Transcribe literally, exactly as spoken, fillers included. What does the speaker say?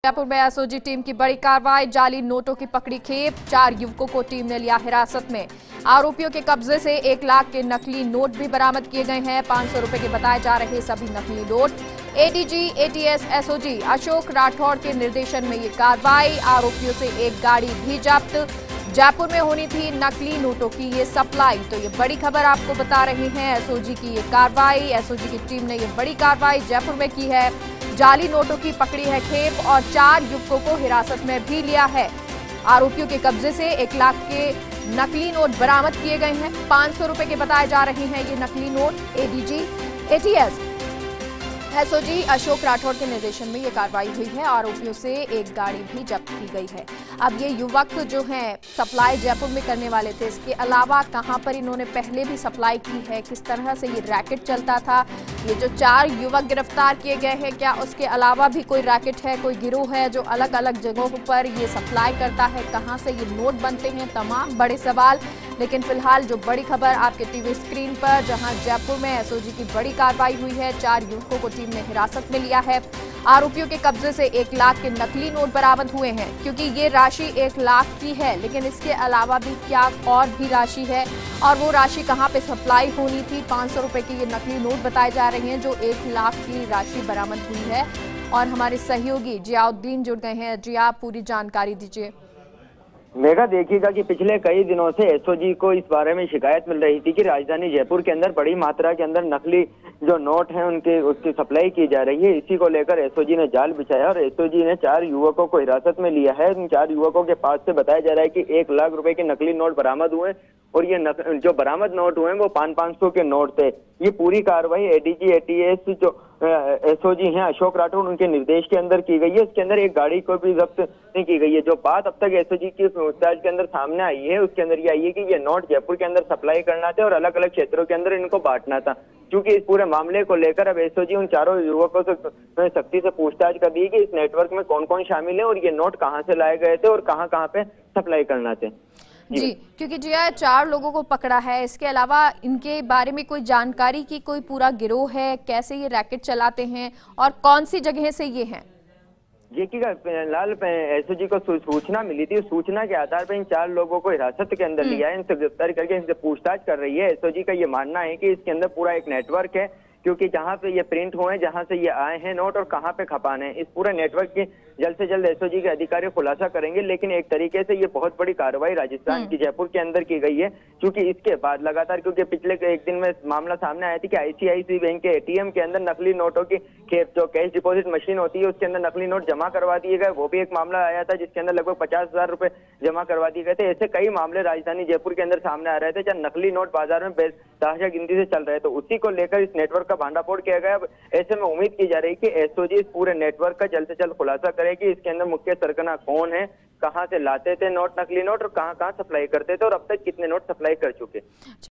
जयपुर में SOG team की बड़ी कार्रवाई, जाली नोटों की पकड़ी खेप, चार युवकों को टीम ने लिया हिरासत में। आरोपियों के कब्जे से एक लाख के नकली नोट भी बरामद किए गए हैं। पांच सौ रुपए के बताए जा रहे सभी नकली note. ADG ATS SOG Ashok Rathore के निर्देशन में ये कार्रवाई। आरोपियों से एक गाड़ी भी जब्त। जयपुर में होनी थी नकली नोटों की ये सप्लाई, तो ये बड़ी खबर आपको बता रहे हैं। एसओजी की ये कार्रवाई, एसओजी की टीम ने ये बड़ी कार्रवाई जयपुर में की है। जाली नोटों की पकड़ी है खेप और चार युवकों को हिरासत में भी लिया है। आरोपियों के कब्जे से एक लाख के नकली नोट बरामद किए गए हैं। पांच सौ रुपए के बताए जा रहे हैं ये नकली note. ADG ATS SOG Ashok Rathore के निर्देशन में ये कार्रवाई हुई है। आरोपियों से एक गाड़ी भी जब्त की गई है। अब ये युवक जो हैं सप्लाई जयपुर में करने वाले थे, इसके अलावा कहां पर इन्होंने पहले भी सप्लाई की है, किस तरह से ये रैकेट चलता था, ये जो चार युवक गिरफ्तार किए गए हैं, क्या उसके अलावा भी कोई रैकेट है, कोई गिरोह है जो अलग अलग जगहों पर ये सप्लाई करता है, कहां से ये नोट बनते हैं, तमाम बड़े सवाल। लेकिन फिलहाल जो बड़ी खबर आपके टीवी स्क्रीन पर, जहां जयपुर में एसओजी की बड़ी कार्रवाई हुई है, चार युवकों को टीम ने हिरासत में लिया है। आरोपियों के कब्जे से एक लाख के नकली नोट बरामद हुए हैं, क्योंकि ये राशि एक लाख की है, लेकिन इसके अलावा भी क्या और भी राशि है और वो राशि कहां पे सप्लाई होनी थी। पांच सौ रुपए के ये नकली नोट बताए जा रहे हैं जो एक लाख की राशि बरामद हुई है। और हमारे सहयोगी जियाउद्दीन जुड़ गए हैं। जी, आप पूरी जानकारी दीजिए। मेघा, देखिएगा कि पिछले कई दिनों से एसओजी को इस बारे में शिकायत मिल रही थी कि राजधानी जयपुर के अंदर बड़ी मात्रा के अंदर नकली जो नोट हैं उनके उसकी सप्लाई की जा रही है। इसी को लेकर एसओजी ने जाल बिछाया और एसओजी ने चार युवकों को हिरासत में लिया है। इन चार युवकों के पास से बताया जा रहा है कि एक लाख रुपए के नकली नोट बरामद हुए और ये नक, जो बरामद नोट हुए वो पाँच पाँच सौ के नोट थे। ये पूरी कार्रवाई एडीजी एटीएस जो एसओजी हैं अशोक राठौड़ उनके निर्देश के अंदर की गई है। इसके अंदर एक गाड़ी को भी जब्त नहीं की गई है। जो बात अब तक एसओजी की पूछताछ के अंदर सामने आई है उसके अंदर ये आई है कि ये नोट जयपुर के अंदर सप्लाई करना था और अलग अलग क्षेत्रों के अंदर इनको बांटना था। क्योंकि इस पूरे मामले को लेकर अब एसओजी उन चारों युवकों से सख्ती से पूछताछ कर रही है कि इस नेटवर्क में कौन कौन शामिल है और ये नोट कहाँ से लाए गए थे और कहाँ कहाँ पे सप्लाई करना थे। जी, जी क्योंकि जी चार लोगों को पकड़ा है, इसके अलावा इनके बारे में कोई जानकारी की कोई पूरा गिरोह है, कैसे ये रैकेट चलाते हैं और कौन सी जगह से ये हैं? देखिएगा, लाल एसओजी को सूचना मिली थी, सूचना के आधार पर इन चार लोगों को हिरासत के अंदर लिया है, इनसे गिरफ्तार करके इनसे पूछताछ कर रही है। एसओजी का ये मानना है कि इसके अंदर पूरा एक नेटवर्क है, क्योंकि जहां पे ये प्रिंट हुए, जहां से ये आए हैं नोट और कहां पे खपाने हैं, इस पूरे नेटवर्क की जल्द से जल्द एसओजी के अधिकारी खुलासा करेंगे। लेकिन एक तरीके से ये बहुत बड़ी कार्रवाई राजस्थान की जयपुर के अंदर की गई है, क्योंकि इसके बाद लगातार, क्योंकि पिछले एक दिन में मामला सामने आया था कि आईसीआईसीआई बैंक के एटीएम के अंदर नकली नोटों की खेप जो कैश डिपॉजिट मशीन होती है उसके अंदर नकली नोट जमा करवा दिए गए। वो भी एक मामला आया था जिसके अंदर लगभग पचास हजार रुपए जमा करवा दिए गए थे। ऐसे कई मामले राजधानी जयपुर के अंदर सामने आ रहे थे जहाँ नकली नोट बाजार में बेतहाशा गिनती से चल रहे थे। उसी को लेकर इस नेटवर्क का भांडाफोड़ किया गया। ऐसे में उम्मीद की जा रही है कि एसओजी इस पूरे नेटवर्क का जल्द से जल्द खुलासा करेगी। इसके अंदर मुख्य सरगना कौन है, कहां से लाते थे नोट, नकली नोट और कहां कहां सप्लाई करते थे और अब तक कितने नोट सप्लाई कर चुके।